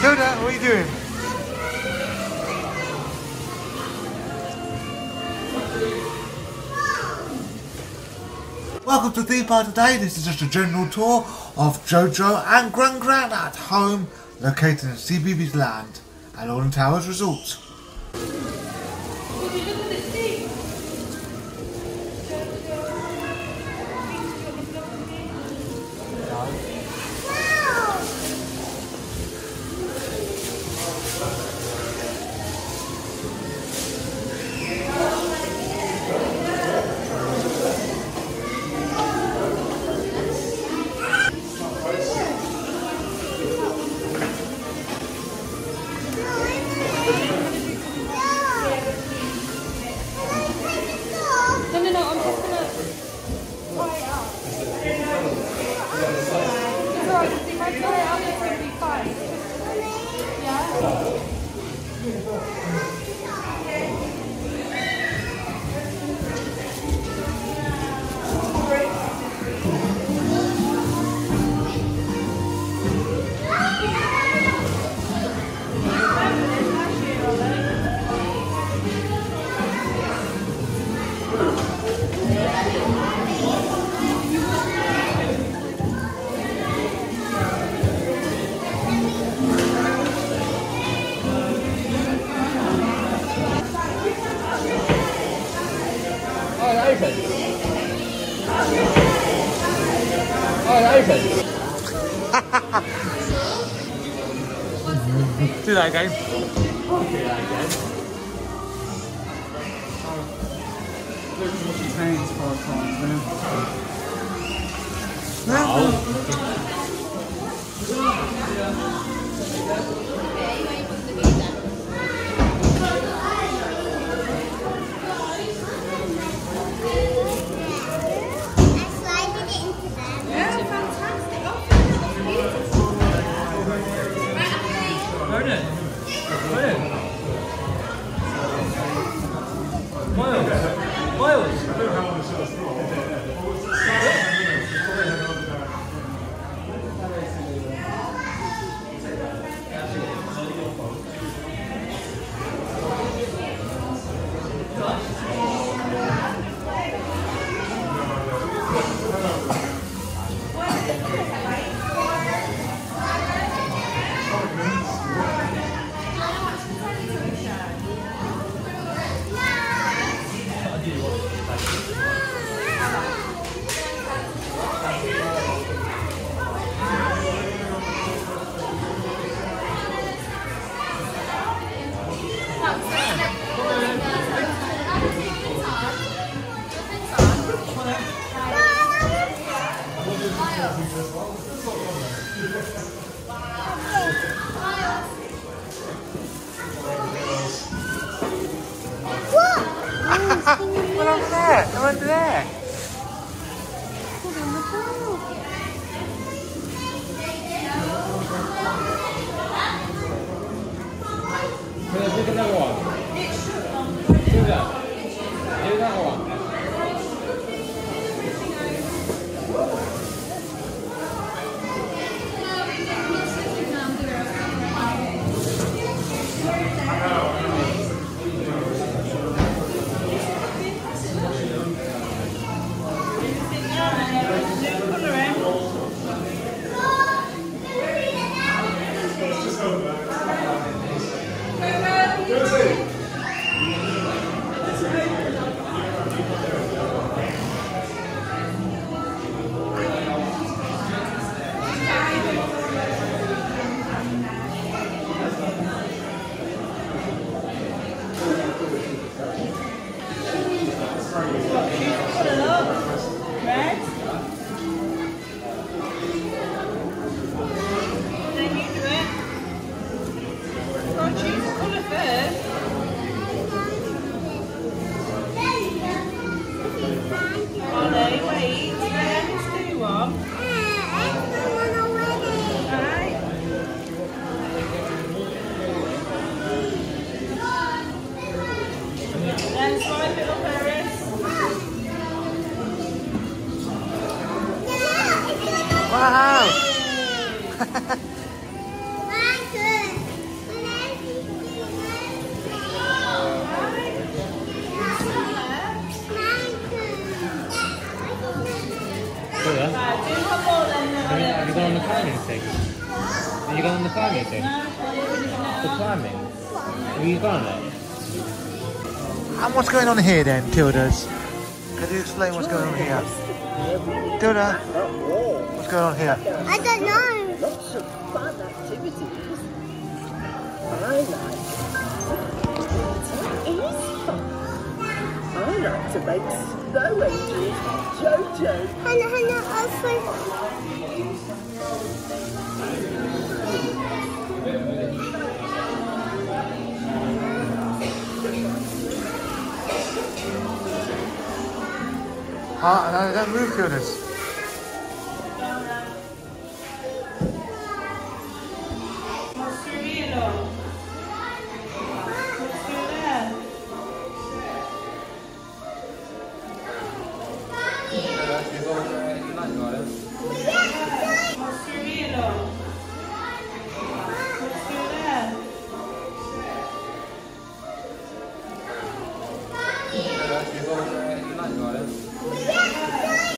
Hilda, what are you doing? Welcome to the part today. This is just a general tour of JoJo and Gran Gran at home, located in CBeebies land at Alton Towers Resort. Do that again. What was that? I went there. Can I take another one? Do that. Do that one. Have you gone on the climbing thing? Have you gone on the climbing thing? The climbing? Have you gone on it? And what's going on here then, Tildas? Could you explain what's going on here? Tilda, what's going on here? I don't know. Lots of fun activities. I like it is fun. I like to make snow angels, JoJo. Hannah, also. No, don't move, Tildas.